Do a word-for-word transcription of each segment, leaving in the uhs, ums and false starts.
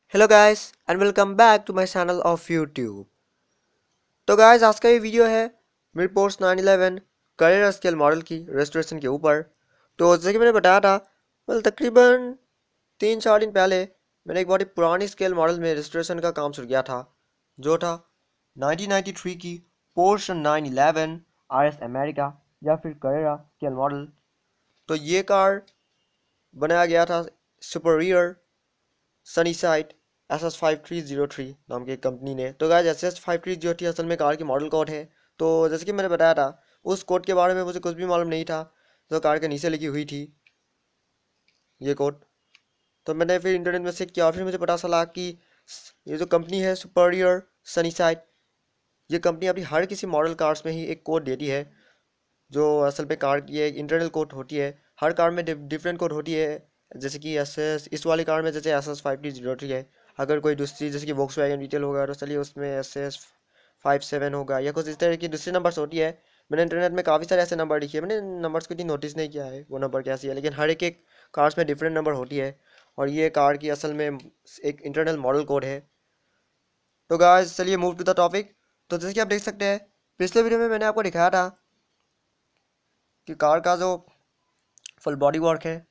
Hello guys and welcome back to my channel of YouTube. तो guys आज का ये वीडियो है मेरी Porsche nine eleven Carrera scale model की रेस्टोरेशन के ऊपर। तो जैसे कि मैंने बताया था मतलब तकरीबन तीन चार दिन पहले मैंने एक बहुत ही पुरानी स्केल मॉडल में रेस्टोरेशन का काम शुरू किया था, जो था नाइनटीन नाइंटी थ्री की Porsche nine eleven R S America या फिर करेरा स्केल मॉडल। तो ये कार बनाया गया था Superior Sunny Side S S five three zero three नाम की कंपनी ने। तो guys S S five three zero three असल में कार की मॉडल कोड है। तो जैसे कि मैंने बताया था उस कोड के बारे में मुझे कुछ भी मालूम नहीं था, तो कार के नीचे लिखी हुई थी ये कोड। तो मैंने फिर इंटरनेट में चेक किया, फिर मुझे पता चला कि ये जो कंपनी है सुपरियर सनी साइड, ये कंपनी अपनी हर किसी मॉडल कार्स में ही एक कोड देती है, जो असल में कार की एक इंटरनल कोड होती है। हर कार में डिफरेंट कोड होती है। जैसे कि एस एस इस वाली कार में जैसे S S five T zero three है। अगर कोई दूसरी जैसे कि वॉक्स वैगन डिटेल होगा तो चलिए उसमें एस एस फाइव सेवन होगा या कुछ इस तरह की दूसरी नंबर्स होती है। मैंने इंटरनेट में काफ़ी सारे ऐसे नंबर लिखे हैं, मैंने नंबर्स को इतनी नोटिस नहीं किया है वो नंबर कैसी है, लेकिन हर एक एक कार्स में डिफरेंट नंबर होती है और ये कार की असल में एक इंटरनल मॉडल कोड है। तो गाइस चलिए मूव टू द टॉपिक। तो जैसे कि आप देख सकते हैं पिछले वीडियो में मैंने आपको दिखाया था कि कार का जो फुल बॉडी वर्क है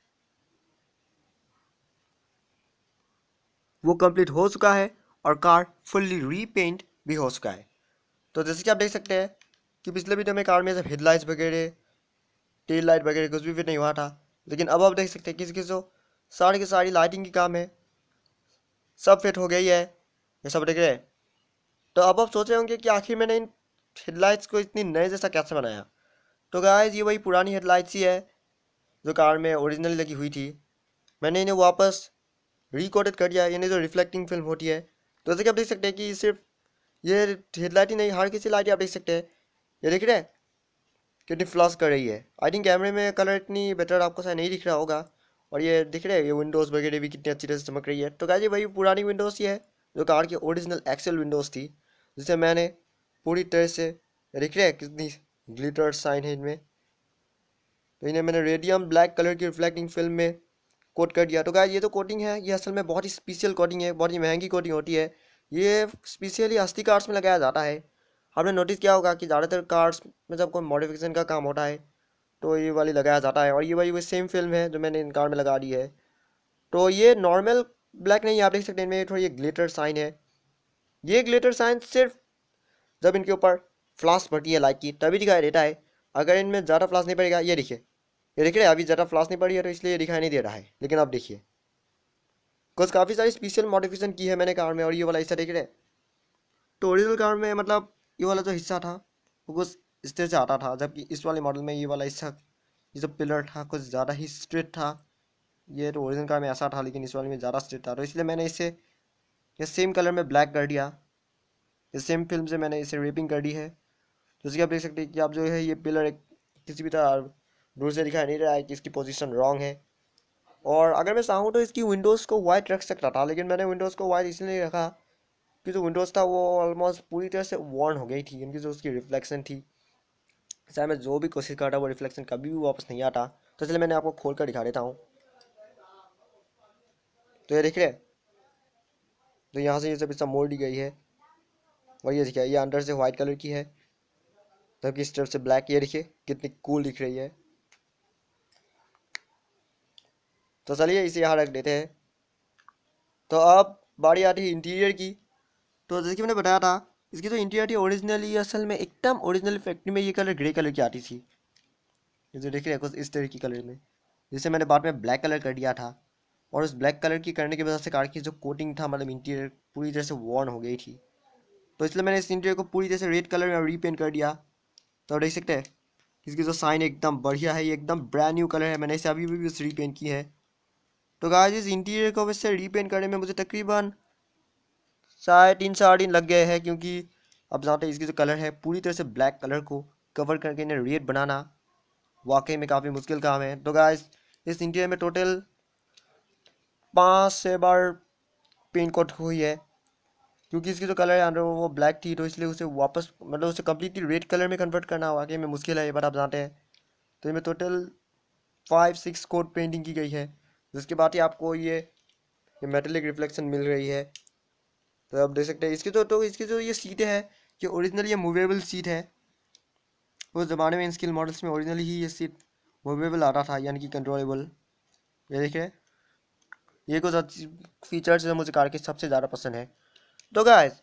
वो कंप्लीट हो चुका है और कार फुल्ली रीपेंट भी हो चुका है। तो जैसे कि आप देख सकते हैं कि पिछले वीडियो में कार में जब हेडलाइट्स वगैरह टेल लाइट वगैरह कुछ भी फिट नहीं हुआ था, लेकिन अब आप देख सकते हैं किसी किसी जो सारी की सारी लाइटिंग की काम है सब फिट हो गई है, ये सब देख रहे हैं। तो अब आप सोच रहे होंगे कि आखिर मैंने इन हेडलाइट्स को इतनी नए जैसा कैसे बनाया। तो गाइस ये वही पुरानी हेडलाइट्स ही है जो कार में ओरिजिनली लगी हुई थी, मैंने इन्हें वापस रिकोडेड कर दिया, यानी जो रिफ्लेक्टिंग फिल्म होती है। तो जैसे कि आप देख सकते हैं कि सिर्फ ये हेडलाइट ही नहीं, हर किसी लाइट आप देख सकते हैं, ये देख रहे हैं कितनी फ्लॉस कर रही है। आई थिंक कैमरे में कलर इतनी बेटर आपको शायद नहीं दिख रहा होगा। और ये दिख रहे हैं ये विंडोज़ वगैरह भी कितनी अच्छी तरह से चमक रही है। तो गाइस ये वही पुरानी विंडोज़ ही है जो कार की ओरिजिनल एक्सेल विंडोज़ थी, जिसे मैंने पूरी तरह से, दिख रहे हैं कितनी ग्लिटर साइन है इनमें, तो इन्हें मैंने रेडियम ब्लैक कलर की रिफ्लेक्टिंग फिल्म में कोट कर दिया। तो गाइस ये तो कोटिंग है, ये असल में बहुत ही स्पेशल कोटिंग है, बहुत ही महंगी कोटिंग होती है। ये स्पेशली असली कार्स में लगाया जाता है। आपने नोटिस किया होगा कि ज़्यादातर कार्स में जब कोई मॉडिफिकेशन का काम होता है तो ये वाली लगाया जाता है, और ये वही वही सेम फिल्म है जो मैंने इन कार में लगा दी है। तो ये नॉर्मल ब्लैक नहीं, आप देख सकते हैं इनमें थोड़ी ये ग्लिटर साइन है। ये ग्लिटर साइन सिर्फ जब इनके ऊपर फ्लाश पड़ती है लाइट की तभी दिखाई देता है। अगर इनमें ज़्यादा फ्लाश नहीं पड़ेगा, ये देखिए, ये देखिए अभी ज़्यादा फ्लाश नहीं पड़ी है तो इसलिए ये दिखाई नहीं दे रहा है। लेकिन अब देखिए कुछ काफ़ी सारी स्पेशल मॉडिफिकेशन की है मैंने कार में, और ये वाला हिस्सा देख रहे हैं। तो ओरिजिनल कार में मतलब ये वाला जो हिस्सा था वो कुछ इस तरह से आता था, जबकि इस वाले मॉडल में ये वाला हिस्सा, ये जो पिलर था कुछ ज़्यादा ही स्ट्रेट था। ये तो ओरिजिनल कार में ऐसा था लेकिन इस वाले में ज़्यादा स्ट्रेट था, तो इसलिए मैंने इसे ये सेम कलर में ब्लैक कर दिया। इस सेम फिल्म से मैंने इसे रेपिंग कर दी है। तो इसलिए आप देख सकते हैं कि आप जो है ये पिलर एक किसी भी तरह दूर से दिखाई नहीं रहा है कि इसकी पोजीशन रॉन्ग है। और अगर मैं चाहूँ तो इसकी विंडोज़ को वाइट रख सकता था, लेकिन मैंने विंडोज़ को वाइट इसलिए नहीं रखा कि जो विंडोज़ था वो ऑलमोस्ट पूरी तरह से वॉर्न हो गई थी, इनकी जो उसकी रिफ्लेक्शन थी, चाहे मैं जो भी कोशिश करता वो रिफ्लेक्शन कभी भी वापस नहीं आता। तो इसलिए मैंने आपको खोल कर दिखा देता हूँ। तो ये देख रहे हैं, तो यहाँ से ये सब हिस्सा मोड़ दी गई है, और ये देखिए ये अंदर से वाइट कलर की है जबकि इस तरफ से ब्लैक। ये देखिए कितनी कूल दिख रही है। तो चलिए इसे यहाँ रख देते हैं। तो अब बारी आती है इंटीरियर की। तो जैसे कि मैंने बताया था इसकी जो इंटीरियर थी ओरिजिनली असल में एकदम ओरिजिनल फैक्ट्री में ये कलर ग्रे कलर की आती थी, ये जो देख रहे हैं कुछ इस तरह की कलर में, जिसे मैंने बाद में ब्लैक कलर कर दिया था। और उस ब्लैक कलर की करने की वजह से कार की जो कोटिंग था मतलब इंटीरियर पूरी तरह से वॉर्न हो गई थी। तो इसलिए मैंने इस इंटीरियर को पूरी तरह से रेड कलर में रीपेंट कर दिया। तो देख सकते हैं इसकी जो साइन एकदम बढ़िया है, ये एकदम ब्रांड न्यू कलर है, मैंने इसे अभी भी बस रीपेंट की है। तो गाइस इस इंटीरियर को वैसे रीपेंट करने में मुझे तकरीबन शायद तीन चार दिन लग गए हैं, क्योंकि अब जानते हैं इसकी जो कलर है पूरी तरह से ब्लैक कलर को कवर करके इन्हें रेड बनाना वाकई में काफ़ी मुश्किल काम है। तो गाइस इस इंटीरियर में टोटल पाँच छः बार पेंट कोट हुई है, क्योंकि इसकी जो कलर है अंदर वो ब्लैक थी, तो इसलिए उसे वापस मतलब उसे कम्प्लीटली रेड कलर में कन्वर्ट करना वाकई में मुश्किल है, ये बात आप जानते हैं। तो इसमें total five six coat painting की गई है, जिसके बाद ही आपको ये ये मेटेलिक रिफ्लेक्शन मिल रही है। तो आप देख सकते हैं इसकी तो तो इसकी जो ये सीटें हैं ये ओरिजिनल ये मूवेबल सीट है। उस ज़माने में इन स्किल मॉडल्स में ओरिजिनली ही ये सीट मूवेबल आता था, यानी कि कंट्रोलेबल। ये देखिए, ये कुछ अच्छी फीचर्स जो मुझे कार के सबसे ज़्यादा पसंद है। तो गाइस,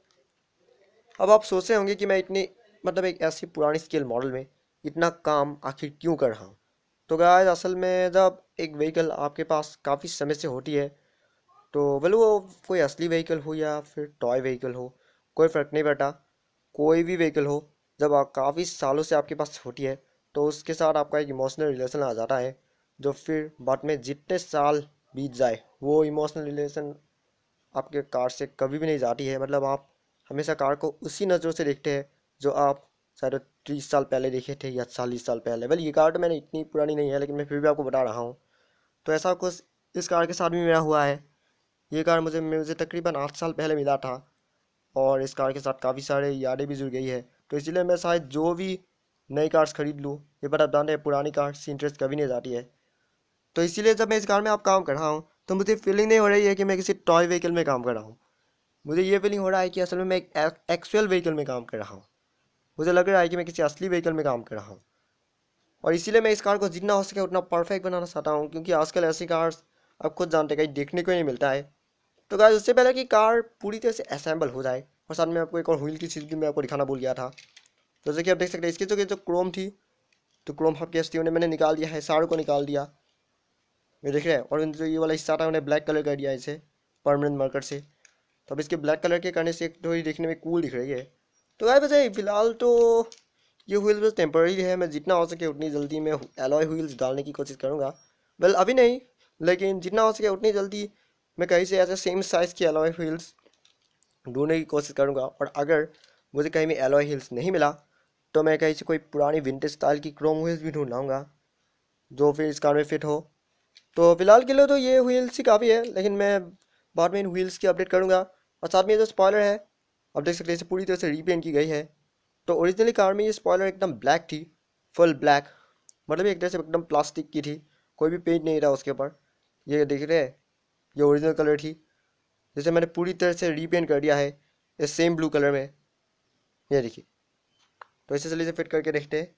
अब आप सोच रहे होंगे कि मैं इतनी मतलब एक ऐसी पुरानी स्केल मॉडल में इतना काम आखिर क्यों कर रहा हूँ। तो गाइस, असल में जब एक व्हीकल आपके पास काफ़ी समय से होती है, तो वेल वो कोई असली व्हीकल हो या फिर टॉय व्हीकल हो, कोई फ़र्क नहीं पड़ता। कोई भी व्हीकल हो, जब आप काफ़ी सालों से आपके पास होती है तो उसके साथ आपका एक इमोशनल रिलेशन आ जाता है, जो फिर बाद में जितने साल बीत जाए वो इमोशनल रिलेशन आपके कार से कभी भी नहीं जाती है। मतलब आप हमेशा कार को उसी नज़रों से देखते हैं जो आप शायद तीस साल पहले देखे थे या चालीस साल पहले। वेल, ये कार तो मैंने इतनी पुरानी नहीं है, लेकिन मैं फिर भी आपको बता रहा हूँ। तो ऐसा कुछ इस कार के साथ भी मेरा हुआ है। ये कार मुझे मुझे तकरीबन आठ साल पहले मिला था, और इस कार के साथ काफ़ी सारे यादें भी जुड़ गई है। तो इसलिए मैं शायद जो भी नई कार्स खरीद लूँ, ये पर आप जानते हैं पुरानी कार से इंटरेस्ट कभी नहीं जाती है। तो इसीलिए जब मैं इस कार में आप काम कर रहा हूँ तो मुझे फीलिंग नहीं हो रही है कि मैं किसी टॉय व्हीकल में काम कर रहा हूँ। मुझे ये फीलिंग हो रहा है कि असल में मैं एक एक्चुअल व्हीकल में काम कर रहा हूँ। मुझे लग रहा है कि मैं किसी असली व्हीकल में काम कर रहा हूँ। और इसीलिए मैं इस कार को जितना हो सके उतना परफेक्ट बनाना चाहता हूँ, क्योंकि आजकल ऐसी कार्स आप खुद जानते हैं कहीं देखने को ही नहीं मिलता है। तो गाइस, उससे पहले कि कार पूरी तरह से असेंबल हो जाए, और साथ में आपको एक और व्हील की चीज़ भी मैं आपको दिखाना भूल गया था। तो जैसे कि आप देख सकते हैं इसकी जो जो क्रोम थी, तो क्रोम हब के ने मैंने निकाल दिया है, सारों को निकाल दिया। ये देख रहे हैं, और जो ये वाला हिस्सा था उन्हें ब्लैक कलर कर दिया इसे परमानेंट मार्कर से। तो अब इसके ब्लैक कलर के करने से एक थोड़ी देखने में कूल दिख रही है। तो गाइस, वैसे फिलहाल तो ये व्हील बस टेम्पररी है। मैं जितना हो सके उतनी जल्दी मैं एलॉय व्हील्स डालने की कोशिश करूँगा। वेल, अभी नहीं, लेकिन जितना हो सके उतनी जल्दी मैं कहीं से ऐसे सेम साइज़ की एलॉय व्हील्स ढूंढने की कोशिश करूँगा। और अगर मुझे कहीं भी एलॉय व्हील्स नहीं मिला तो मैं कहीं से कोई पुरानी विंटेज स्टाइल की क्रोम व्हील्स भी ढूंढ लाऊंगा, जो फिर इस कार में फिट हो। तो फिलहाल के लिए तो ये व्हील्स ही काफ़ी है, लेकिन मैं बाद में इन व्हील्स की अपडेट करूँगा। और साथ में ये जो स्पॉयलर है, आप देख सकते हैं इसे पूरी तरह से रीपेंट की गई है। तो ओरिजिनली कार में ये स्पॉयलर एकदम ब्लैक थी, फुल ब्लैक, मतलब एक तरह से एकदम प्लास्टिक की थी, कोई भी पेंट नहीं रहा उसके ऊपर। ये देख रहे हैं, ये ओरिजिनल कलर थी, जिसे मैंने पूरी तरह से रीपेंट कर दिया है इस सेम ब्लू कलर में। ये देखिए, तो इसे चलिए से फिट करके देखते हैं।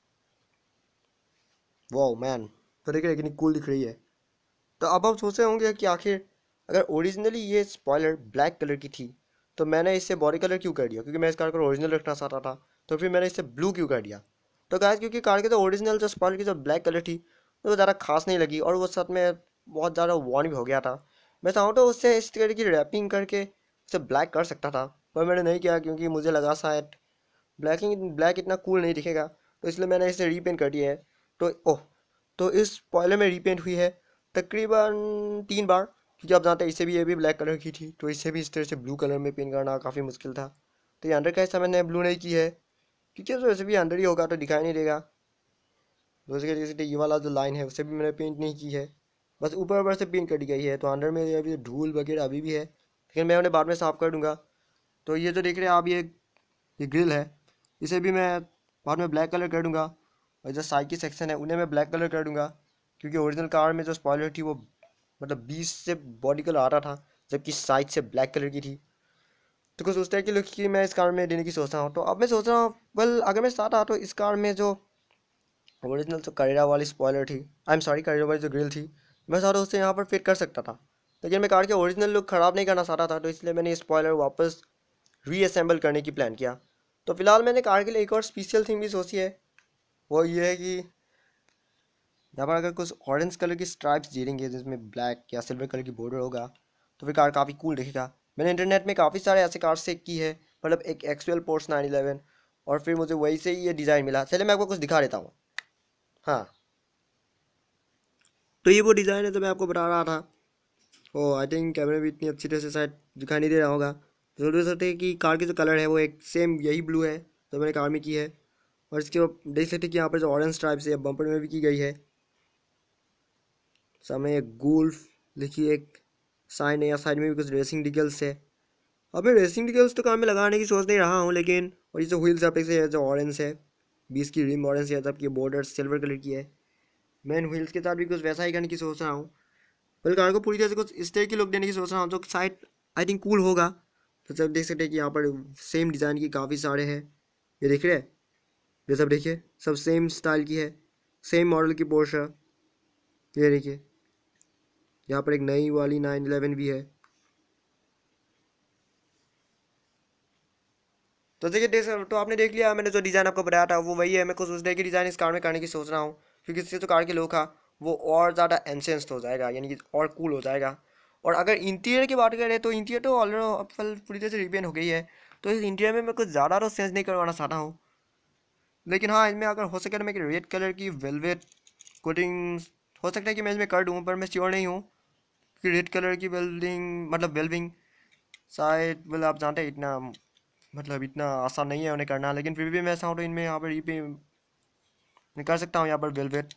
वाओ मैन, तो देखिए कितनी कूल दिख रही है। तो अब आप सोच रहे होंगे कि आखिर अगर ओरिजिनली ये स्पॉयलर ब्लैक कलर की थी तो मैंने इससे बॉडी कलर क्यों कर दिया, क्योंकि मैं इस कार को ओरिजिनल रखना चाहता था, तो फिर मैंने इससे ब्लू क्यों कर दिया। तो गाइस, क्योंकि कार की जो ओरिजिनल जो स्पॉयलर की जो ब्लैक कलर थी वो ज़्यादा खास नहीं लगी, और वो साथ में बहुत ज़्यादा वॉर्न भी हो गया था। मैं चाहूँ तो उससे इस तरह की रैपिंग करके उसे ब्लैक कर सकता था, पर मैंने नहीं किया, क्योंकि मुझे लगा शायद ब्लैकिंग ब्लैक इतना कूल नहीं दिखेगा, तो इसलिए मैंने इसे रीपेंट कर दिया है। तो ओह, तो इस स्पॉयलर में रीपेंट हुई है तकरीबन तीन बार, क्योंकि आप जानते हैं इसे भी ये भी ब्लैक कलर की थी, तो इसे भी इस तरह से ब्लू कलर में पेंट करना काफ़ी मुश्किल था। तो ये अंदर का हिस्सा मैंने ब्लू नहीं की है, क्योंकि तो वैसे भी अंदर ही होगा तो दिखाई नहीं देगा। दूसरी जैसे ये वाला जो लाइन है उसे भी मैंने पेंट नहीं की है, बस ऊपर ऊपर से पेंट कर दी गई है। तो अंदर में अभी धूल वगैरह अभी भी है, लेकिन मैं उन्हें बाद में साफ़ कर दूंगा। तो ये जो देख रहे हैं आप, ये ये ग्रिल है, इसे भी मैं बाद में ब्लैक कलर कर दूंगा। और जो साइड की सेक्शन है उन्हें मैं ब्लैक कलर कर दूंगा, क्योंकि ओरिजिनल कार में जो स्पॉयलर थी वो मतलब बीस से बॉडी कलर आ रहा था, जबकि साइड से ब्लैक कलर की थी। तो कुछ उस तरह की लुक की मैं इस कार में देने की सोच रहा हूँ। तो अब मैं सोच रहा हूँ, वेल, अगर मैं चाहता तो इस कार में जो ओरिजिनल जो करेरा वाली स्पॉयलर थी, आई एम सॉरी करेरा वाली जो ग्रिल थी, मैं चाहता उसे यहाँ पर फिट कर सकता था, लेकिन मैं कार के ओरिजिनल लुक ख़राब नहीं करना चाहता था, तो इसलिए मैंने स्पॉयलर वापस रीअसेंबल करने की प्लान किया। तो फिलहाल मैंने कार के लिए एक और स्पेशल थिंग भी सोची है, वो ये है कि यहाँ पर अगर कुछ ऑरेंज कलर की स्ट्राइप्स जीरेंगे जिसमें ब्लैक या सिल्वर कलर की बॉर्डर होगा, तो फिर कार काफ़ी कूल दिखेगा। मैंने इंटरनेट में काफ़ी सारे ऐसे कार चेक की है, मतलब एक एक्चुअल पोर्स नाइन इलेवन, और फिर मुझे वही से ही ये डिज़ाइन मिला। चलिए मैं आपको कुछ दिखा देता हूँ। हाँ, तो ये वो डिज़ाइन है जो मैं आपको बता रहा था। ओ, आई थिंक कैमरे में भी इतनी अच्छी तरह से शायद दिखाई नहीं दे रहा होगा। तो देख सकते हैं कि कार की जो कलर है वो एक सेम यही ब्लू है जो मैंने कार में की है, और इसके देख सकते हैं कि यहाँ पर जो ऑरेंज स्ट्राइप्स है बम्पर में भी की गई है। सामने एक गोल्फ लिखी एक साइन है, या साइड में भी कुछ रेसिंग डिटेल्स है। अब मैं रेसिंग डिटेल्स तो कार में लगाने की सोच नहीं रहा हूँ, लेकिन और ये जो व्हील्स आप से है जो ऑरेंज है, बीस की रिम ऑरेंज है, जबकि बॉर्डर सिल्वर कलर की है। मैं इन व्हील्स के साथ भी कुछ वैसा ही करने की सोच रहा हूँ। बल्कि कार को पूरी तरह से कुछ इस तरह की लुक देने की सोच रहा हूँ जो शायद आई थिंक कूल होगा। तो सब देख सकते हैं कि यहाँ पर सेम डिज़ाइन की काफ़ी सारे हैं, ये देख रहे हैं, ये सब देखिए सब सेम स्टाइल की है, सेम मॉडल की पोर्शा। ये देखिए यहाँ पर एक नई वाली नाइन इलेवन भी है। तो देखिए देख सक- तो आपने देख लिया, मैंने जो डिज़ाइन आपको बताया था वो वही है। मैं कुछ उस तरह की डिज़ाइन इस कार में करने की सोच रहा हूँ, क्योंकि इससे जो कार के लुक है वो और ज़्यादा एनसेंस हो जाएगा, यानी कि और कूल हो जाएगा। और अगर इंटीरियर की बात करें तो इंटीरियर तो ऑलरेडी पूरी तरह से रिपेन हो गई है, तो इस इंटीरियर में मैं कुछ ज़्यादा तो चेंज नहीं करवाना चाहता हूँ। लेकिन हाँ, इसमें अगर हो सके तो मैं रेड कलर की वेलवेट कोटिंग हो सकता है कि मैं इसमें कर दूँ, पर मैं श्योर नहीं हूँ कि रेड कलर की वेल्डिंग मतलब वेल्विंग शायद मतलब आप जानते हैं इतना मतलब इतना आसान नहीं है उन्हें करना। लेकिन फिर भी मैं चाहूँ तो इनमें यहाँ पर ये पे मैं कर सकता हूँ, यहाँ पर वेलवेट,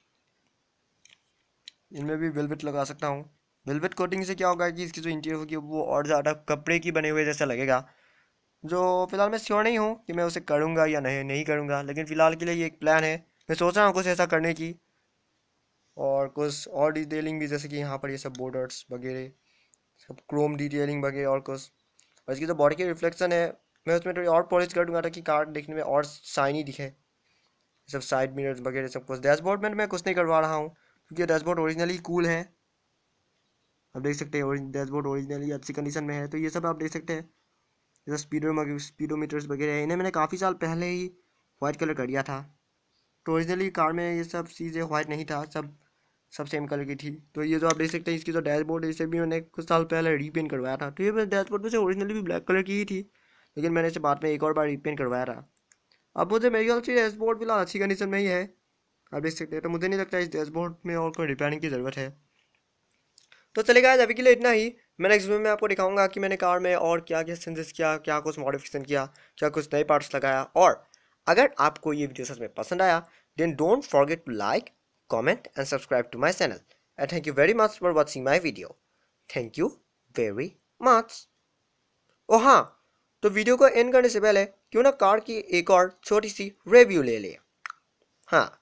इनमें भी वेलवेट लगा सकता हूँ। वेलवेट कोटिंग से क्या होगा कि इसकी जो इंटीरियर होगी वो और ज़्यादा कपड़े की बने हुए जैसा लगेगा, जो फिलहाल मैं श्योर नहीं हूँ कि मैं उसे करूँगा या नहीं नहीं करूँगा। लेकिन फ़िलहाल के लिए ये एक प्लान है, मैं सोच रहा हूँ कुछ ऐसा करने की। और कुछ और डिटेलिंग भी, जैसे कि यहाँ पर ये सब बॉर्डर्स वगैरह सब क्रोम डिटेलिंग वगैरह और कुछ। और इसकी जो बॉडी की रिफ्लेक्शन है मैं उसमें थोड़ी और पॉलिश कर दूंगा ताकि कार देखने में और शाइनी दिखे। सब साइड मिरर्स वगैरह सब कुछ। डैशबोर्ड में मैं कुछ नहीं करवा रहा हूँ क्योंकि डैशबोर्ड ओरिजिनली कूल है, आप देख सकते हैं डैशबोर्ड ओरिजिनली अच्छी कंडीशन में है। तो ये सब आप देख सकते हैं, जैसे स्पीडो स्पीडोमीटर्स वगैरह है, इन्हें मैंने काफ़ी साल पहले ही वाइट कलर कर दिया था। तो ओरिजिनली कार में ये सब चीज़ें वाइट नहीं था, सब सब सेम कलर की थी। तो ये जो आप देख सकते हैं इसकी जो डैशबोर्ड है इसे भी मैंने कुछ साल पहले रीपेंट करवाया था। तो ये डैशबोर्ड वैसे ओरिजिनली भी ब्लैक कलर की ही थी, लेकिन मैंने इसे बाद में एक और बार रीपेंट करवाया था। अब मुझे मेरे ख्याल से डैशबोर्ड फिलहाल अच्छी कंडीशन में ही है, आप देख सकते हैं। तो मुझे नहीं लगता इस डैशबोर्ड में और कोई रिपेयरिंग की ज़रूरत है। तो चलेगा आज अभी के लिए इतना ही। मैं नेक्स्ट वीडियो में आपको दिखाऊंगा कि मैंने कार में और क्या क्या चेंजेस किया, क्या कुछ मॉडिफिकेशन किया, क्या कुछ नए पार्ट्स लगाया। और अगर आपको ये वीडियो सच में पसंद आया then don't forget to like, comment and subscribe to my channel. And thank you very much for watching my video. Thank you very much. ओ हाँ, तो वीडियो को एंड करने से पहले क्यों ना कार की एक और छोटी सी रिव्यू ले ले। हाँ,